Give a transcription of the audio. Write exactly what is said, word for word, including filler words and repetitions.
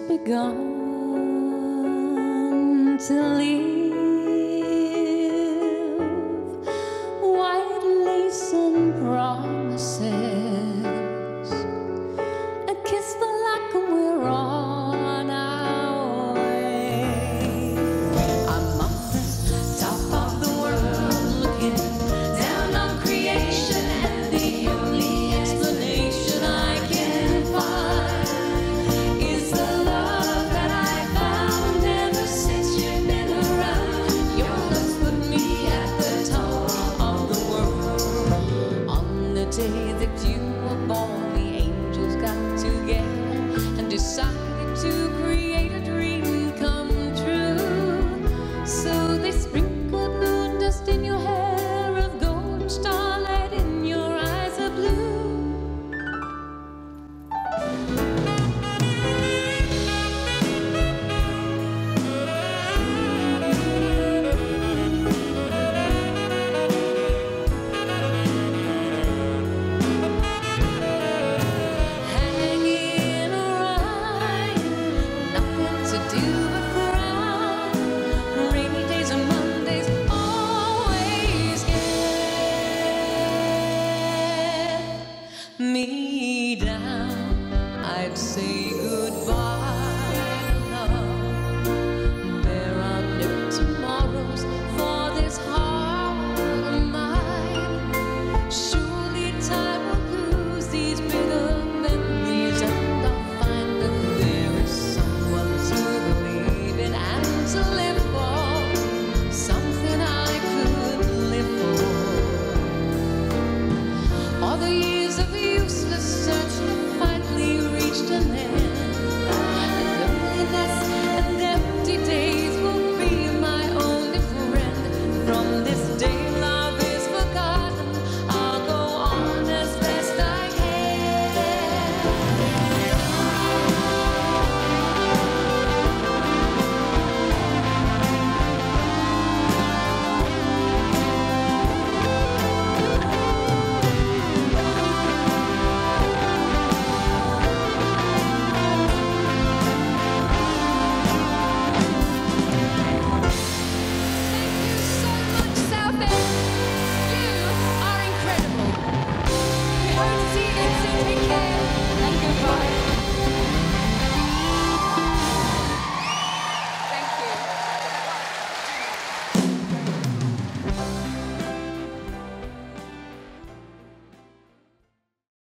begun to live. White lace and promises, a kiss for luck and we're on our way. I'm on the top of the world looking down on creation, and the only explanation I can find is the love that I found ever since you've been around. Your love put me at the top of the world. On the day that you were born, the angels got together and decided to create a dream come true. So they sprinkled moon dust in your hair of gold and starlight in your eyes of blue. Hanging around, nothing to do